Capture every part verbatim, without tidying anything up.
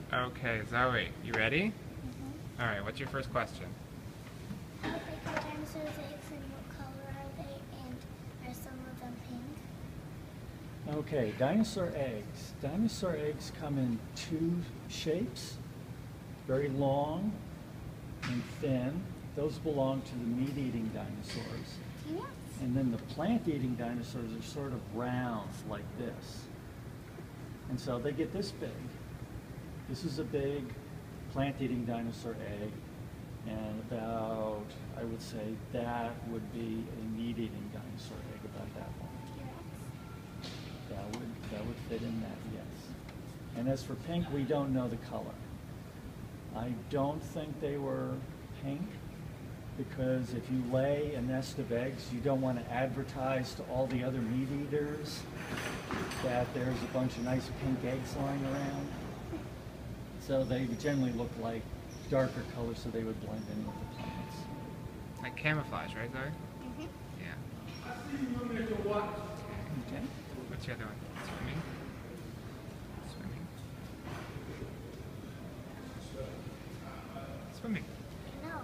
Okay, Zoe, you ready? Mm-hmm. All right, what's your first question? How big are dinosaurs' eggs and what color are they, and are some of them pink? Okay, dinosaur eggs. Dinosaur eggs come in two shapes, very long and thin. Those belong to the meat-eating dinosaurs. Yes. And then the plant-eating dinosaurs are sort of round like this. And so they get this big. This is a big plant-eating dinosaur egg, and about, I would say, that would be a meat-eating dinosaur egg, about that long. Yes. That would, that would fit in that, yes. And as for pink, we don't know the color. I don't think they were pink, because if you lay a nest of eggs, you don't want to advertise to all the other meat eaters that there's a bunch of nice pink eggs lying around. So they generally look like darker colors, so they would blend in with the plants. Like camouflage, right, Zoe? Mm-hmm. Yeah. Okay. What's the other one? Swimming? Swimming? Swimming. No.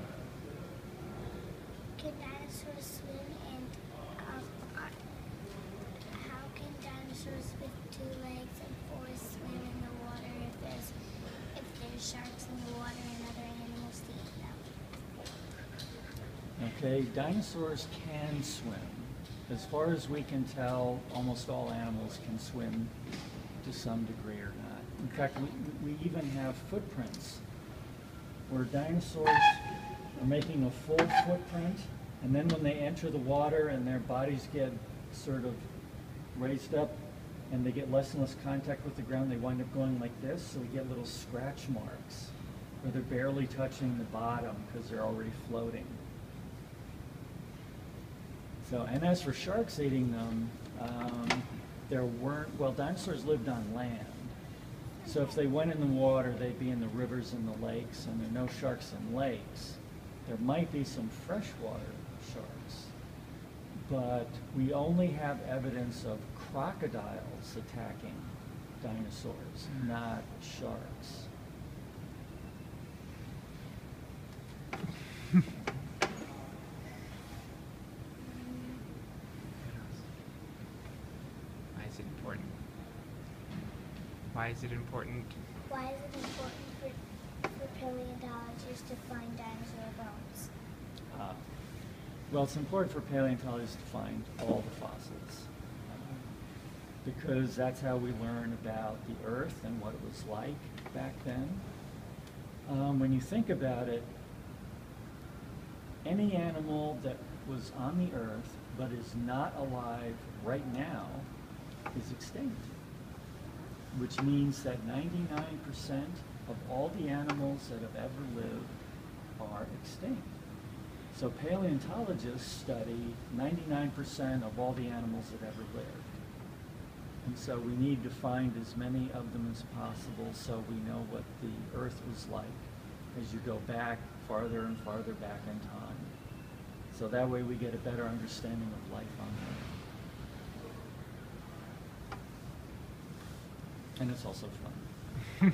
Can dinosaurs swim, and um, are, how can dinosaurs with two legs and four swim in the water if there's if there's sharks in the water and other animals to eat them? Okay, dinosaurs can swim. As far as we can tell, almost all animals can swim to some degree or not. In fact, we, we even have footprints where dinosaurs are making a full footprint, and then when they enter the water and their bodies get sort of raised up and they get less and less contact with the ground, they wind up going like this, so we get little scratch marks where they're barely touching the bottom because they're already floating. So, and as for sharks eating them, um, there weren't, well, dinosaurs lived on land. So if they went in the water, they'd be in the rivers and the lakes, and there are no sharks in lakes. There might be some freshwater sharks, but we only have evidence of crocodiles attacking dinosaurs, not sharks. Why is it important? Why is it important? Why is it important for, for paleontologists to find dinosaur bones? Uh, well, it's important for paleontologists to find all the fossils, uh, because that's how we learn about the Earth and what it was like back then. Um, when you think about it, any animal that was on the Earth but is not alive right now is extinct, which means that ninety-nine percent of all the animals that have ever lived are extinct. So paleontologists study ninety-nine percent of all the animals that ever lived. And so we need to find as many of them as possible so we know what the Earth was like as you go back farther and farther back in time. So that way we get a better understanding of life on Earth. And it's also fun.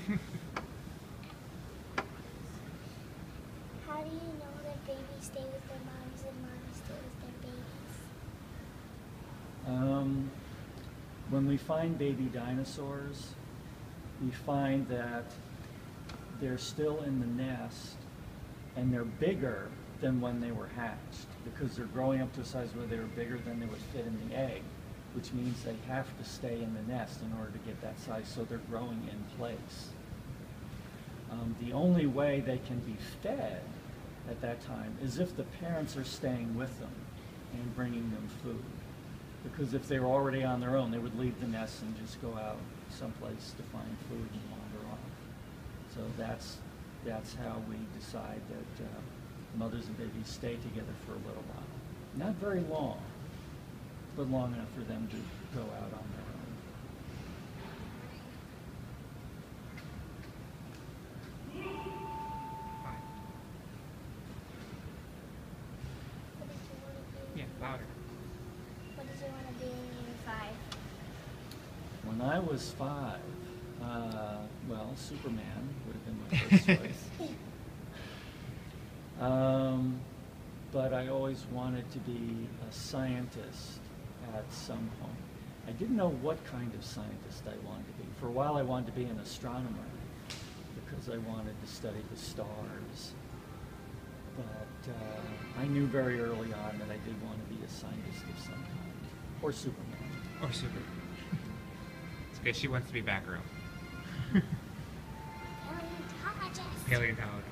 How do you know that babies stay with their moms and moms stay with their babies? Um, when we find baby dinosaurs, we find that they're still in the nest and they're bigger than when they were hatched because they're growing up to a size where they were bigger than they would fit in the egg, which means they have to stay in the nest in order to get that size, so they're growing in place. Um, the only way they can be fed at that time is if the parents are staying with them and bringing them food. Because if they were already on their own, they would leave the nest and just go out someplace to find food and wander off. So that's, that's how we decide that uh, mothers and babies stay together for a little while. Not very long, but long enough for them to go out on their own. Fine. What did you want to be? Yeah, louder. What did you want to be when you were five? When I was five, uh, well, well, Superman would have been my first choice. Um, but I always wanted to be a scientist at some point. I didn't know what kind of scientist I wanted to be. For a while I wanted to be an astronomer because I wanted to study the stars. But uh, I knew very early on that I did want to be a scientist of some kind. Or Superman. Or super. It's good. She wants to be Batgirl. Paleontologist. Paleontologist.